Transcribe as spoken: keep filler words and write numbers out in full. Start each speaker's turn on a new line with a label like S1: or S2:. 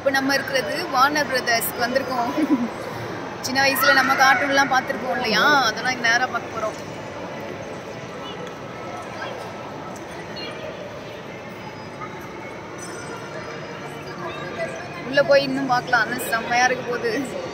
S1: இப்போ நம்ம இருக்கிறது வார்னர் பிரதர்ஸ்க்கு வந்திருக்கோம். சின்ன வயசுல நம்ம கார்ட்டூன்லாம் பார்த்துருப்போம் இல்லையா, அதெல்லாம் இங்கே நேராக பார்க்க போகிறோம். உள்ளே போய் இன்னும் பார்க்கலாம், ஆனால் செம்மையாக இருக்க போகுது.